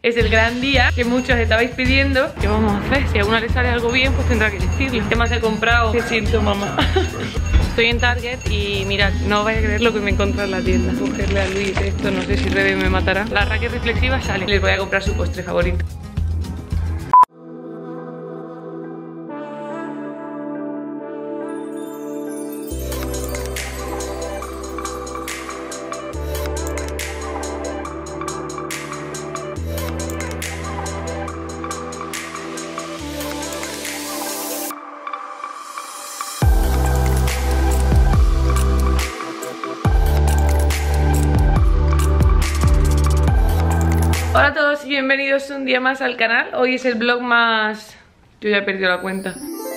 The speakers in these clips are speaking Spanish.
es el gran día que muchos estabais pidiendo. ¿Qué vamos a hacer? Si a una le sale algo bien, pues tendrá que decirlo. ¿Qué más he comprado? ¿Qué siento, mamá? Estoy en Target y mirad, no vais a creer lo que me encontré en la tienda. Cogerle a Luis esto, no sé si Rebe me matará. La raqueta reflexiva sale. Les voy a comprar su postre favorito. Hola a todos y bienvenidos un día más al canal. Hoy es el vlog más... Yo ya he perdido la cuenta.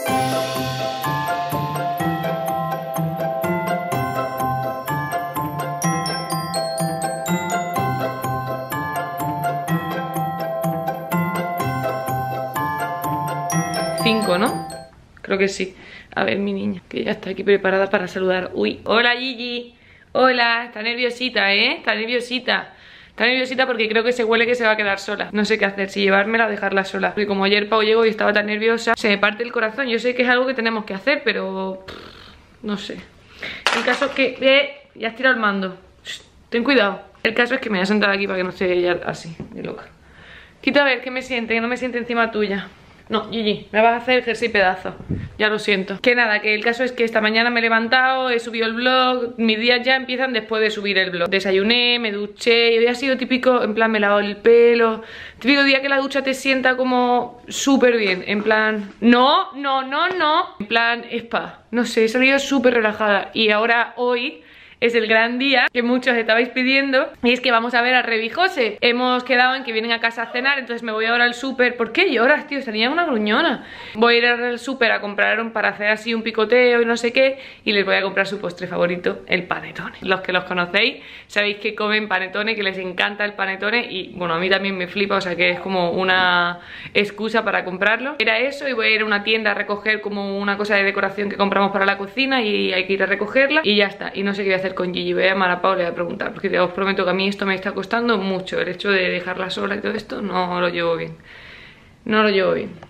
Cinco, ¿no? Creo que sí. A ver, mi niña, que ya está aquí preparada para saludar. Uy, hola Gigi. Hola, está nerviosita, ¿eh? Está nerviosita. Está nerviosita porque creo que se huele que se va a quedar sola. No sé qué hacer, si llevármela o dejarla sola. Porque como ayer Pau llegó y estaba tan nerviosa, se me parte el corazón. Yo sé que es algo que tenemos que hacer, pero... no sé. El caso es que... ya has tirado el mando. Shh, ten cuidado. El caso es que me voy a sentar aquí para que no esté ella así, de loca. Quita a ver que me siente, que no me siente encima tuya. No, Gigi, me vas a hacer el jersey pedazo. Ya lo siento. Que nada, que el caso es que esta mañana me he levantado, he subido el vlog. Mis días ya empiezan después de subir el vlog. Desayuné, me duché y hoy ha sido típico, en plan me he lavado el pelo. Típico día que la ducha te sienta como súper bien. En plan, no. En plan spa. No sé, he salido súper relajada. Y ahora hoy... es el gran día que muchos estabais pidiendo. Y es que vamos a ver a Rebe y José. Hemos quedado en que vienen a casa a cenar. Entonces me voy ahora al súper. ¿Por qué lloras, tío? Tenía una gruñona. Voy a ir al súper a comprar para hacer así un picoteo y no sé qué. Y les voy a comprar su postre favorito, el panetone. Los que los conocéis sabéis que comen panetone, que les encanta el panetone. Y bueno, a mí también me flipa, o sea que es como una excusa para comprarlo. Era eso, y voy a ir a una tienda a recoger como una cosa de decoración que compramos para la cocina. Y hay que ir a recogerla y ya está. Y no sé qué voy a hacer con Gigi. Voy a llamar a Pau, le voy a preguntar, porque os prometo que a mí esto me está costando mucho. El hecho de dejarla sola y todo esto no lo llevo bien. No lo llevo bien.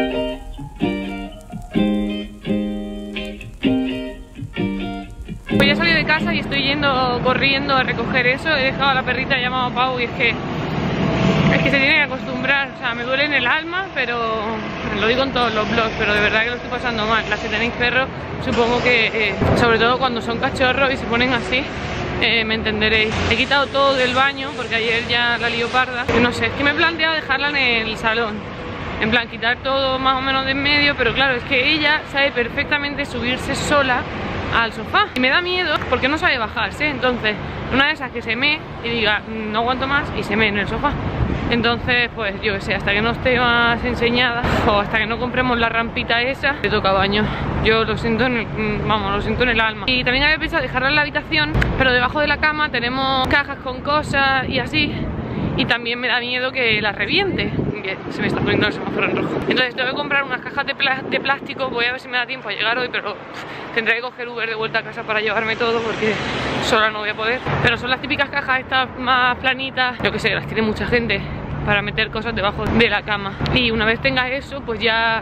Pues ya salí de casa y estoy yendo corriendo a recoger eso. He dejado a la perrita, he llamado a Pau y es que se tiene que acostumbrar. O sea, me duele en el alma, pero lo digo en todos los vlogs, pero de verdad que lo estoy pasando mal. Las que tenéis perros, supongo que sobre todo cuando son cachorros y se ponen así, me entenderéis. He quitado todo del baño porque ayer ya la lío parda. Y no sé, es que me he planteado dejarla en el salón. En plan, quitar todo más o menos de en medio, pero claro, es que ella sabe perfectamente subirse sola al sofá. Y me da miedo porque no sabe bajarse. Entonces, una de esas que se mee y diga, no aguanto más, y se mee en el sofá. Entonces, pues yo que sé, hasta que no esté más enseñada o hasta que no compremos la rampita esa, le toca baño. Yo lo siento en el, lo siento en el alma. Y también había pensado dejarla en la habitación, pero debajo de la cama tenemos cajas con cosas y así. Y también me da miedo que la reviente. Se me está poniendo el semáforo en rojo. Entonces tengo que comprar unas cajas de plástico. Voy a ver si me da tiempo a llegar hoy, pero tendré que coger Uber de vuelta a casa para llevarme todo porque sola no voy a poder. Pero son las típicas cajas estas más planitas, yo que sé, las tiene mucha gente para meter cosas debajo de la cama. Y una vez tenga eso, pues ya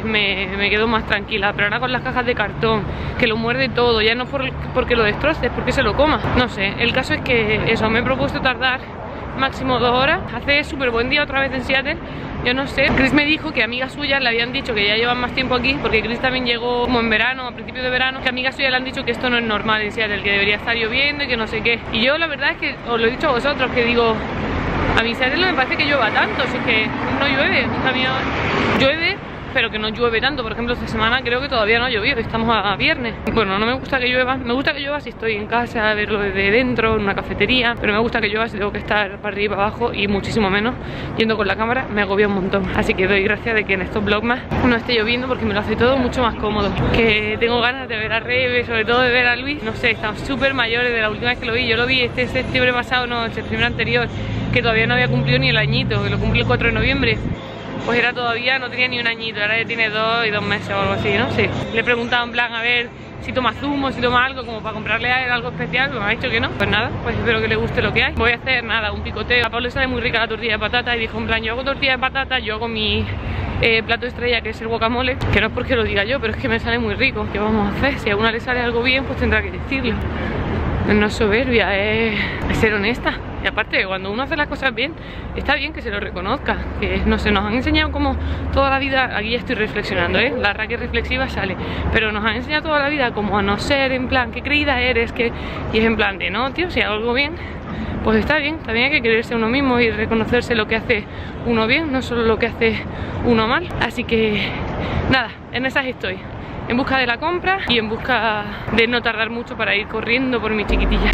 me quedo más tranquila. Pero ahora con las cajas de cartón, que lo muerde todo, ya no porque lo destroces, porque se lo coma. No sé, el caso es que eso, me he propuesto tardar máximo 2 horas. Hace súper buen día otra vez en Seattle. Yo no sé, Chris me dijo que amigas suyas le habían dicho que ya llevan más tiempo aquí, porque Chris también llegó como en verano, a principios de verano, que amigas suyas le han dicho que esto no es normal en Seattle, que debería estar lloviendo y que no sé qué. Y yo la verdad es que os lo he dicho a vosotros, que digo, a mí Seattle no me parece que llueva tanto, si es que no llueve, un camión llueve, pero que no llueve tanto. Por ejemplo, esta semana creo que todavía no ha llovido, estamos a viernes. Bueno, no me gusta que llueva, me gusta que llueva si estoy en casa, a verlo desde dentro, en una cafetería, pero me gusta que llueva si tengo que estar para arriba y para abajo, y muchísimo menos yendo con la cámara, me agobia un montón. Así que doy gracias de que en estos vlogmas no esté lloviendo, porque me lo hace todo mucho más cómodo. Que tengo ganas de ver a Rebe, sobre todo de ver a Luis. No sé, estamos súper mayores de la última vez que lo vi. Yo lo vi este septiembre pasado, no, el septiembre anterior, que todavía no había cumplido ni el añito, que lo cumplí el 4 de noviembre. Pues era todavía, no tenía ni un añito, ahora ya tiene 2 y 2 meses o algo así, ¿no? Sí. Le preguntaba en plan, a ver si toma zumo, si toma algo como para comprarle a él algo especial, pero me ha dicho que no. Pues nada, pues espero que le guste lo que hay. Voy a hacer nada, un picoteo. A Pablo le sale muy rica la tortilla de patata y dijo en plan, yo hago tortilla de patata, yo hago mi plato estrella, que es el guacamole, que no es porque lo diga yo, pero es que me sale muy rico. ¿Qué vamos a hacer? Si a una le sale algo bien, pues tendrá que decirlo. No es soberbia, es ser honesta. Y aparte, cuando uno hace las cosas bien, está bien que se lo reconozca. Que no sé, nos han enseñado como toda la vida, aquí ya estoy reflexionando, la raquel reflexiva sale, pero nos han enseñado toda la vida como a no ser en plan, qué creída eres, que... y es en plan de, no, tío, si hago algo bien, pues está bien. También hay que quererse a uno mismo y reconocerse lo que hace uno bien, no solo lo que hace uno mal. Así que, nada, en esas estoy. En busca de la compra y en busca de no tardar mucho para ir corriendo por mi chiquitilla.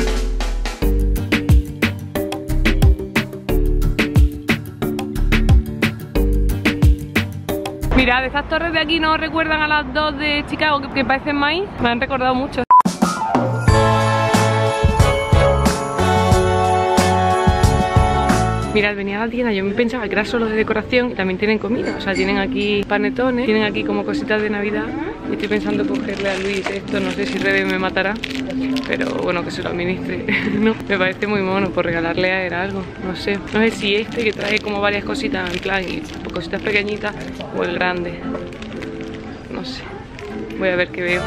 Mirad, estas torres de aquí nos recuerdan a las dos de Chicago que parecen maíz. Me han recordado mucho. Mirad, venía a la tienda, yo me pensaba que era solo de decoración y también tienen comida. O sea, tienen aquí panetones, tienen aquí como cositas de Navidad. Y estoy pensando cogerle a Luis esto, no sé si Rebe me matará, pero bueno, que se lo administre. No, me parece muy mono por regalarle a él algo, no sé. No sé si este que trae como varias cositas en plan, y cositas pequeñitas, o el grande. No sé, voy a ver qué veo.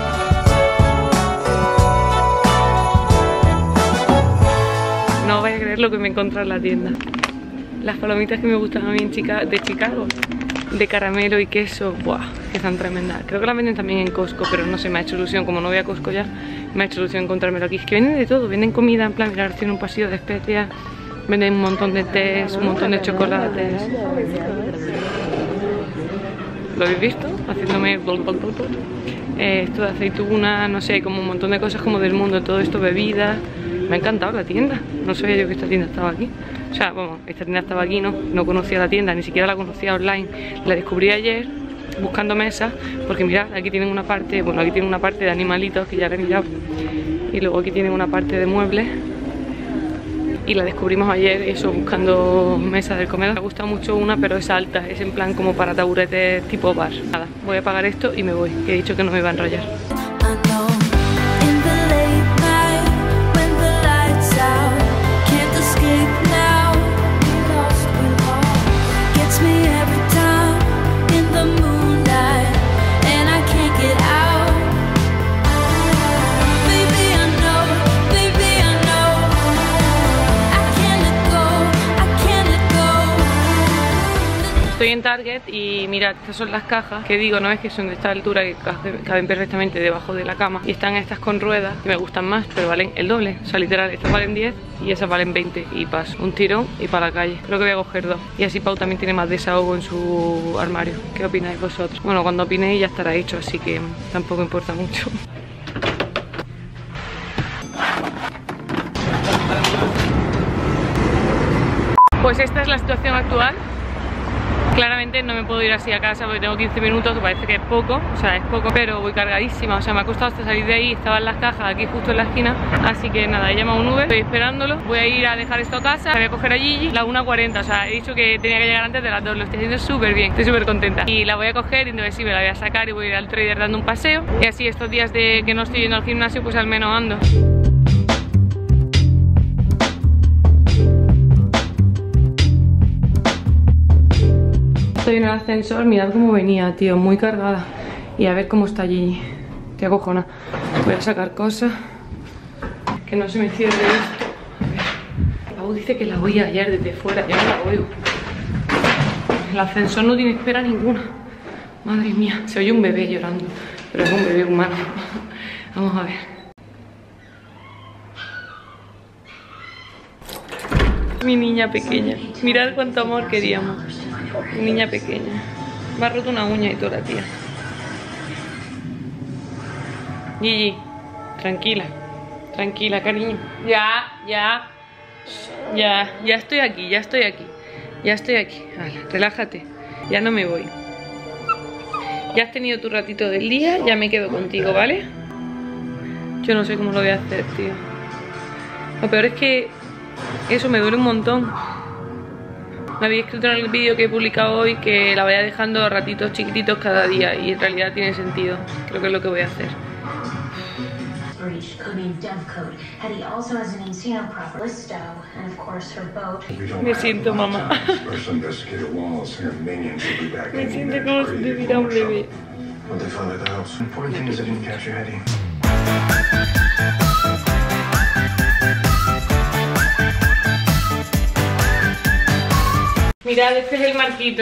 No vais a creer lo que me encontré en la tienda. Las palomitas que me gustan a mí de Chicago, de caramelo y queso, ¡buah! Que están tremendas. Creo que las venden también en Costco, pero no sé, me ha hecho ilusión, como no voy a Costco ya, me ha hecho ilusión encontrármelo aquí. Es que venden de todo, venden comida, en plan, mirad, tienen un pasillo de especias, venden un montón de tés, un montón de chocolates. ¿Lo habéis visto? Haciéndome... esto de aceituna, no sé, como un montón de cosas como del mundo, todo esto, bebidas. Me ha encantado la tienda, no sabía yo que esta tienda estaba aquí. O sea, vamos, esta tienda estaba aquí, no conocía la tienda, ni siquiera la conocía online. La descubrí ayer buscando mesas, porque mirad, aquí tienen una parte, bueno, aquí tienen una parte de animalitos que ya la he mirado. Y luego aquí tienen una parte de muebles. Y la descubrimos ayer, eso, buscando mesas del comedor. Me gusta mucho una, pero es alta, es en plan como para taburetes tipo bar. Nada, voy a pagar esto y me voy, que he dicho que no me iba a enrollar. Estoy en Target y mirad, estas son las cajas, que digo, no es que son de esta altura, que caben perfectamente debajo de la cama. Y están estas con ruedas, que me gustan más, pero valen el doble. O sea, literal, estas valen 10 y esas valen 20. Y paso, un tirón y para la calle. Creo que voy a coger dos. Y así Pau también tiene más desahogo en su armario. ¿Qué opináis vosotros? Bueno, cuando opinéis ya estará hecho, así que tampoco importa mucho. Pues esta es la situación actual. Claramente no me puedo ir así a casa porque tengo 15 minutos, que parece que es poco, o sea, es poco, pero voy cargadísima, o sea, me ha costado hasta salir de ahí, estaban las cajas aquí justo en la esquina, así que nada, he llamado un Uber, estoy esperándolo, voy a ir a dejar esto a casa, voy a coger a Gigi, la 1:40, o sea, he dicho que tenía que llegar antes de las 2, lo estoy haciendo súper bien, estoy súper contenta, y la voy a coger y entonces sí, me la voy a sacar y voy a ir al trader dando un paseo, y así estos días de que no estoy yendo al gimnasio, pues al menos ando. Estoy en el ascensor, mirad cómo venía, tío, muy cargada. Y a ver cómo está Gigi. Te acojona. Voy a sacar cosas. Que no se me cierre esto. A ver. Pau dice que la oí ayer desde fuera, ya no la oigo. El ascensor no tiene espera ninguna. Madre mía, se oye un bebé llorando. Pero es un bebé humano. Vamos a ver. Mi niña pequeña. Mirad cuánto amor queríamos. Mi niña pequeña. Me ha roto una uña y toda la tía. Gigi, tranquila. Tranquila, cariño. Ya estoy aquí, ya estoy aquí. Ya estoy aquí. Hala, relájate. Ya no me voy. Ya has tenido tu ratito del día, ya me quedo contigo, ¿vale? Yo no sé cómo lo voy a hacer, tío. Lo peor es que eso me duele un montón. Me había escrito en el vídeo que he publicado hoy que la vaya dejando a ratitos chiquititos cada día y en realidad tiene sentido. Creo que es lo que voy a hacer. breached, codenamed Dovecode. Hetty also has an Encino property, Listo, and of course her boat. Me siento mamá. Me siento como si tuviera un bebé. What they found at the house. Important thing is they didn't capture Hetty. Mirad, este es el marquito.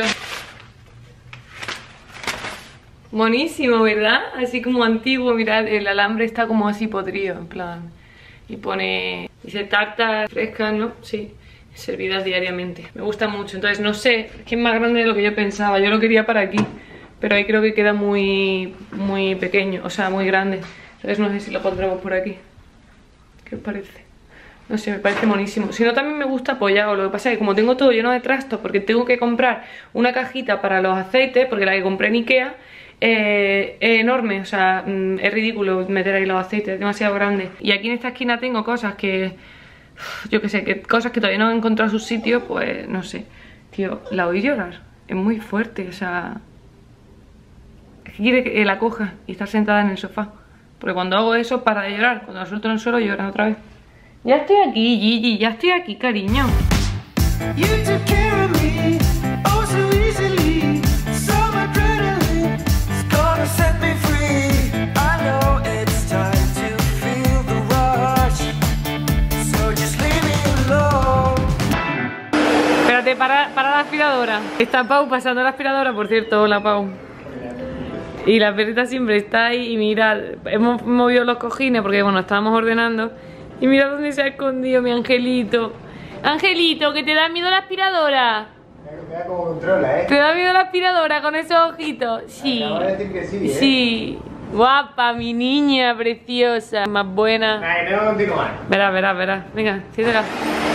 Buenísimo, ¿verdad? Así como antiguo, mirad, el alambre está como así podrido, en plan. Y pone... dice tartas frescas, ¿no? Sí, servidas diariamente. Me gusta mucho, entonces no sé, es que es más grande de lo que yo pensaba. Yo lo quería para aquí, pero ahí creo que queda muy pequeño, o sea, muy grande. Entonces no sé si lo pondremos por aquí. ¿Qué os parece? No sé, me parece monísimo. Si no, también me gusta apoyado. Lo que pasa es que como tengo todo lleno de trastos, porque tengo que comprar una cajita para los aceites, porque la que compré en Ikea es enorme, o sea, es ridículo meter ahí los aceites, es demasiado grande. Y aquí en esta esquina tengo cosas que, yo qué sé, cosas que todavía no he encontrado sus sitios, pues no sé. Tío, la oí llorar, es muy fuerte, o sea... quiere que la coja y estar sentada en el sofá. Porque cuando hago eso para de llorar, cuando la suelto en el suelo llora otra vez. Ya estoy aquí, Gigi, ya estoy aquí, cariño. Espérate, para la aspiradora. Está Pau pasando la aspiradora, por cierto, hola Pau. Y la perrita siempre está ahí y mirad, hemos movido los cojines porque bueno, estábamos ordenando. Y mira dónde se ha escondido mi angelito. Angelito, que te da miedo la aspiradora. Te da como controla, ¿eh? ¿Te da miedo la aspiradora con esos ojitos? Sí. Acabo de decir que sí, ¿eh? Sí. Guapa, mi niña preciosa. Más buena. Vale, tengo que continuar. Verás. Venga, siéntela.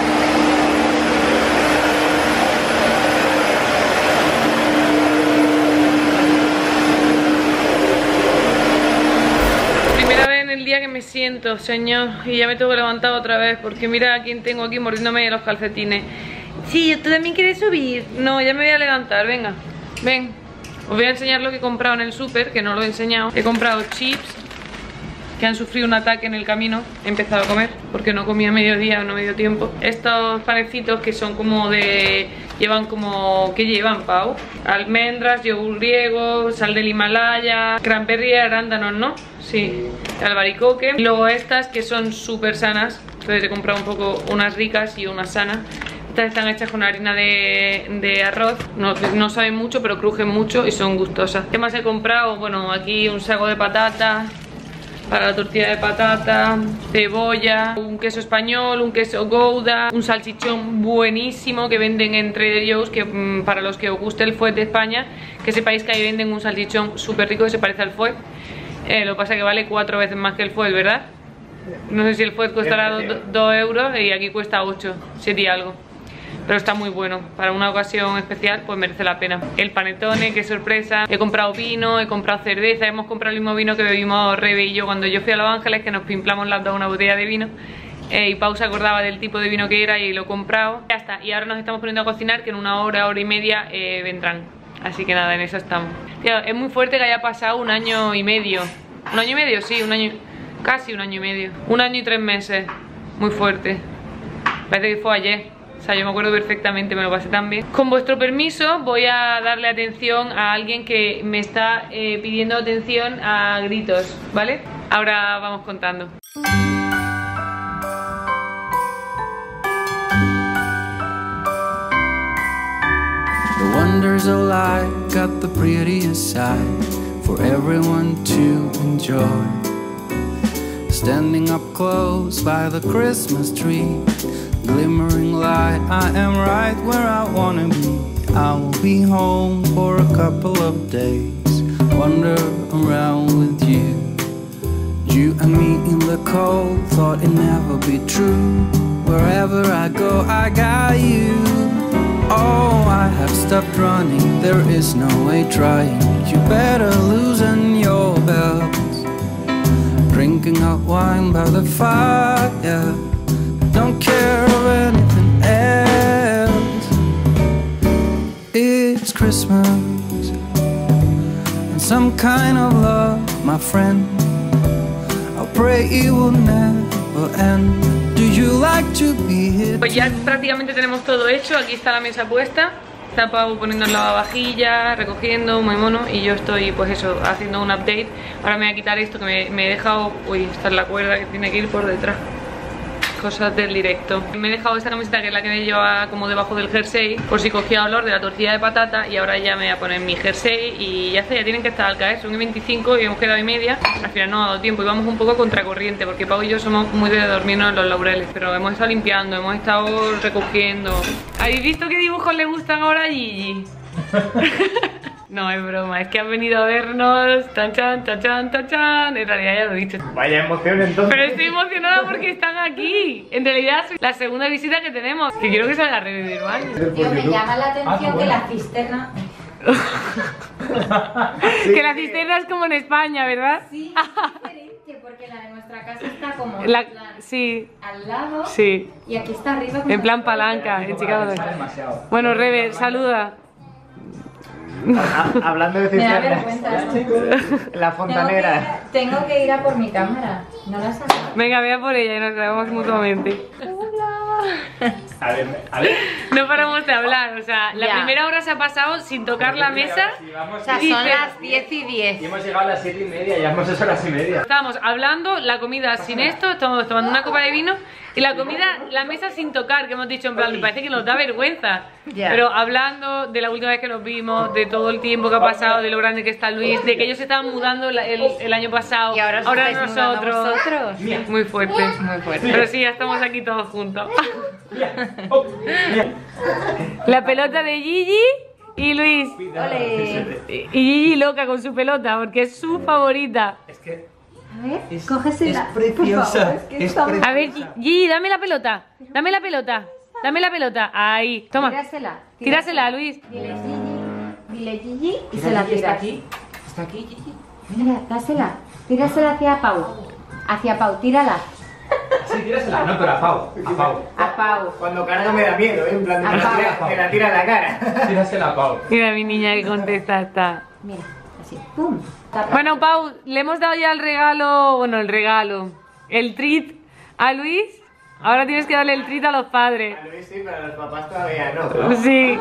Que me siento, señor, y ya me tengo que levantar otra vez porque mira a quién tengo aquí mordiéndome los calcetines. Sí, ¿tú también quieres subir? No, ya me voy a levantar, venga, ven. Os voy a enseñar lo que he comprado en el súper, que no lo he enseñado. He comprado chips que han sufrido un ataque en el camino. He empezado a comer porque no comía mediodía, no me dio tiempo. Estos panecitos que son como de... llevan como... ¿qué llevan, Pau? Almendras, yogur griego, sal del Himalaya, cranberry y arándanos, ¿no? Sí, albaricoque. Y luego estas que son súper sanas. Entonces he comprado un poco unas ricas y unas sanas. Estas están hechas con harina de arroz. No saben mucho, pero crujen mucho y son gustosas. ¿Qué más he comprado? Bueno, aquí un saco de patatas para la tortilla de patata, cebolla, un queso español, un queso Gouda, un salchichón buenísimo que venden en Trader Joe's, que para los que os guste el fuet de España, que sepáis que ahí venden un salchichón súper rico que se parece al fuet. Lo que pasa es que vale 4 veces más que el fuet, ¿verdad? No sé si el fuet costará 2 euros y aquí cuesta 8, 7 y algo. Pero está muy bueno, para una ocasión especial pues merece la pena. El panetone, qué sorpresa. He comprado vino, he comprado cerveza. Hemos comprado el mismo vino que bebimos Rebe y yo cuando yo fui a Los Ángeles, que nos pimplamos las dos una botella de vino. Y Pau se acordaba del tipo de vino que era y lo he comprado. Ya está, y ahora nos estamos poniendo a cocinar, que en una hora y media vendrán. Así que nada, en eso estamos. Tío, es muy fuerte que haya pasado 1 año y medio. 1 año y medio, sí, 1 año, casi 1 año y medio. 1 año y 3 meses. Muy fuerte. Parece que fue ayer. O sea, yo me acuerdo perfectamente, me lo pasé tan bien. Con vuestro permiso voy a darle atención a alguien que me está pidiendo atención a gritos, ¿vale? Ahora vamos contando. The wonders of life got the prettiest side for everyone to enjoy. Standing up close by the Christmas tree, glimmering light, I am right where I wanna be. I will be home for a couple of days, wander around with you. You and me in the cold, thought it'd never be true. Wherever I go, I got you. Oh, I have stopped running, there is no way trying. You better loosen your belts. Drinking hot wine by the fire, don't care of anything else. It's Christmas and some kind of love, my friend. I'll pray it will never end. Do you like to be here? Pues ya prácticamente tenemos todo hecho. Aquí está la mesa puesta. Está Pau poniendo el lavavajillas, recogiendo, muy mono. Y yo estoy, pues eso, haciendo un update. Ahora me voy a quitar esto que me he dejado. Uy, esta es la cuerda que tiene que ir por detrás. Cosas del directo. Me he dejado esta camiseta que es la que me llevaba como debajo del jersey, por si cogía olor de la tortilla de patata. Y ahora ya me voy a poner mi jersey y ya está, ya tienen que estar al caer. Son 25 y hemos quedado y media. Al final no ha dado tiempo y vamos un poco contracorriente porque Pau y yo somos muy de dormirnos en los laureles. Pero hemos estado limpiando, hemos estado recogiendo. ¿Habéis visto qué dibujos le gustan ahora a Gigi? No, es broma, es que han venido a vernos. Tan chan, tan chan, tan chan. En realidad ya lo he dicho. Vaya emoción entonces. Pero estoy emocionada porque están aquí. En realidad es la segunda visita que tenemos. Que quiero que salga a revivir, ¿vale? Tío, me llama la atención que la cisterna... Que la cisterna es como en España, ¿verdad? Sí, es diferente porque la de nuestra casa está como Sí, al lado sí. y aquí está arriba como En plan palanca, en Chicago. Bueno, Rebe, saluda. Hablando de Me da cisternas, vergüenza. la fontanera. Tengo que ir a por mi cámara. No la saco. Venga, vea por ella y nos grabamos mutuamente. A ver. No paramos de hablar, o sea, la Ya. primera hora se ha pasado sin tocar la mesa. O sea, son las 10 y 10. Y hemos llegado a las 7:30, ya hemos hecho las 7:30. Estábamos hablando, la comida sin esto, estamos tomando una copa de vino y la comida, la mesa sin tocar, que hemos dicho en plan, me parece que nos da vergüenza. Ya. Pero hablando de la última vez que nos vimos, de todo el tiempo que ha pasado, de lo grande que está Luis, de que ellos se estaban mudando el año pasado, Y ahora os estáis mudando nosotros. vosotros. Muy fuerte. Muy fuerte. Pero sí, ya estamos aquí todos juntos. La pelota de Gigi y Luis. Ole. Y Gigi loca con su pelota porque es su favorita. A ver, cógesela. Es preciosa, Por favor, que es está muy- A ver, Gigi, dame la pelota. Dame la pelota. Dame la pelota. Ahí, toma. Tírasela. Tírasela, Luis. Dile Gigi y se la tiras. Está aquí, Gigi. Mira, dásela. Tírasela hacia Pau. Hacia Pau, tírala. Sí, tírasela. No, pero a Pau. A Pau. Cuando carga me da miedo, en plan, A Pau. me la tira a la cara. Tírasela a Pau. Mira mi niña que contesta está. Mira, así. ¡Pum! Tapa. Bueno, Pau, le hemos dado ya el regalo. Bueno, el regalo. El treat a Luis. Ahora tienes que darle el treat a los padres. A Luis sí, pero a los papás todavía no. Sí.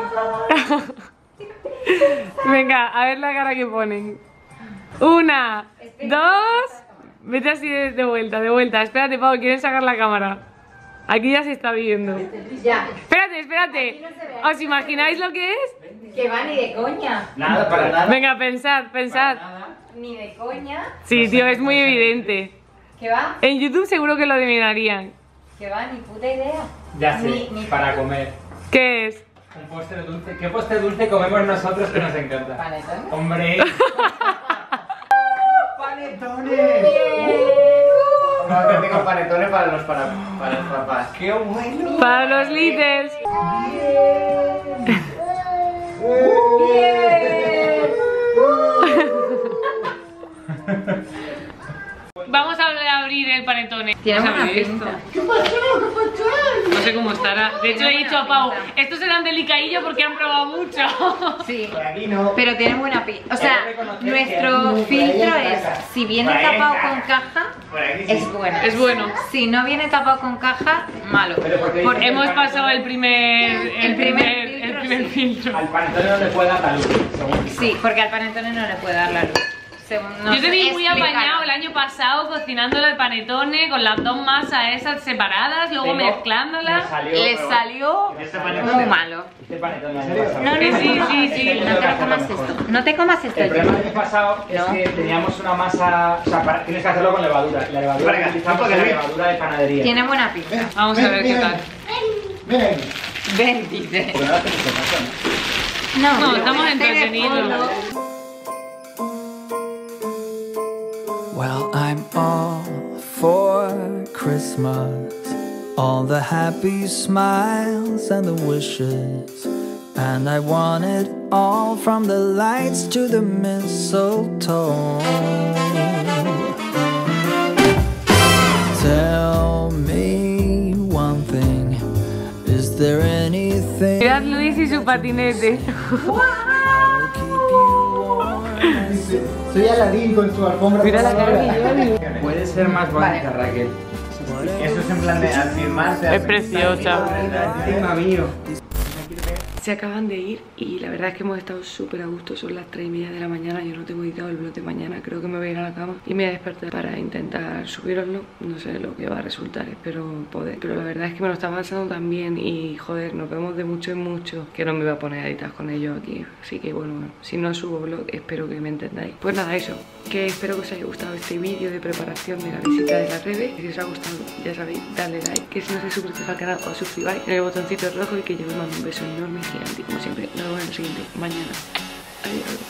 Venga, a ver la cara que ponen. 1, 2. Vete así de vuelta, de vuelta. Espérate, Pau, quieren sacar la cámara. Aquí ya se está viendo. Ya. Espérate, espérate. ¿Os imagináis lo que es? Que va ni de coña. Nada, para nada. Venga, pensad. Ni de coña. Sí, tío, es muy evidente. Que va. En YouTube seguro que lo adivinarían. Que va, ni puta idea. Ya sé, Ni- para comer. ¿Qué es? Un postre dulce. ¿Qué postre dulce comemos nosotros que nos encanta? Panetón. ¡Hombre! ¡Panetones! Un auténtico panetones para los papás. ¡Qué bueno! Para los líderes. Vamos a abrir el panetone. Tiene Vamos a buena abrir pinta. esto. No sé cómo estará. De hecho, le he dicho a Pau, estos serán delicadillos porque han probado mucho. Sí. Por aquí no. Pero tiene buena pinta. O sea, nuestro filtro es, si viene Por ahí tapado está. con caja, Por aquí sí. es bueno. Es bueno. Si no viene tapado con caja, malo. Pero porque Porque Hemos pasado el primer filtro. Al panetone no le puede dar la luz. según dice. Sí, porque al panetone no le puede dar la luz. No Yo te sé vi muy explicarlo. apañado el año pasado cocinándolo el panetone con las dos masas esas separadas, luego Tengo- mezclándolas. me salió, Le pero- salió Este panetone- muy malo. Este panetone el año pasado. No, no, Que no, sí, no, sí, sí. no te comas esto. No te comas esto. El problema del año pasado es No. que teníamos una masa, o sea, tienes que hacerlo con levadura. Y la levadura que utilizamos es la levadura de panadería. Tiene buena pinta. Vamos a ver qué tal. Ven, dice. Porque no haces esto, No, No, estamos este de entretenidos. fondo. Well, I'm all for Christmas, all the happy smiles and the wishes, and I want it all from the lights to the mistletoe. Tell me one thing, is there anything Mirad Luis y su patinete. that will keep you warm Soy Aladín con su alfombra. Mira la cara que lleva. Puede ser más bonita, Raquel. Eso es en plan de al firmarse. Es preciosa. Encima mío. Se acaban de ir y la verdad es que hemos estado súper a gusto. Son las 3:30 de la mañana. Yo no tengo editado el vlog de mañana. Creo que me voy a ir a la cama y me voy a despertar para intentar subiroslo. No sé lo que va a resultar, espero poder. Pero la verdad es que me lo estaba pasando tan bien y joder, nos vemos de mucho en mucho que no me iba a poner a editar con ellos aquí. Así que bueno, si no subo vlog, espero que me entendáis. Pues nada, eso. Que espero que os haya gustado este vídeo de preparación de la visita de la Rebe. Si os ha gustado, ya sabéis, dale like. Que si no os suscribís al canal, os suscribáis en el botoncito rojo y que yo os mando un beso enorme. Y como siempre, nos vemos en el siguiente mañana. Adiós.